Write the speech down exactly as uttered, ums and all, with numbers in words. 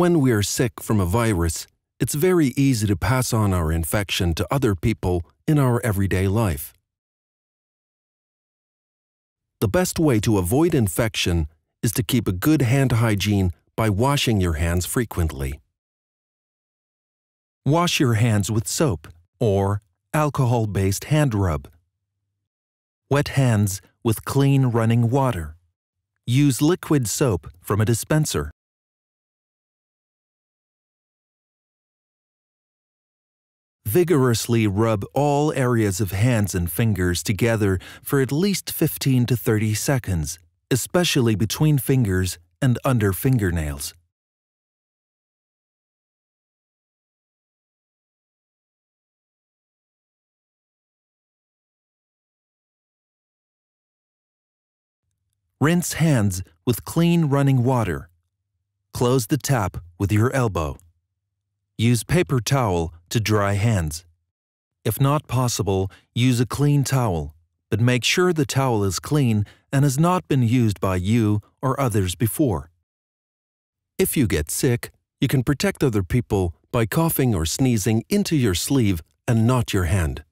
When we are sick from a virus, it's very easy to pass on our infection to other people in our everyday life. The best way to avoid infection is to keep a good hand hygiene by washing your hands frequently. Wash your hands with soap or alcohol-based hand rub. Wet hands with clean running water. Use liquid soap from a dispenser. Vigorously rub all areas of hands and fingers together for at least fifteen to thirty seconds, especially between fingers and under fingernails. Rinse hands with clean running water. Close the tap with your elbow. Use paper towel to dry hands. If not possible, use a clean towel, but make sure the towel is clean and has not been used by you or others before. If you get sick, you can protect other people by coughing or sneezing into your sleeve and not your hand.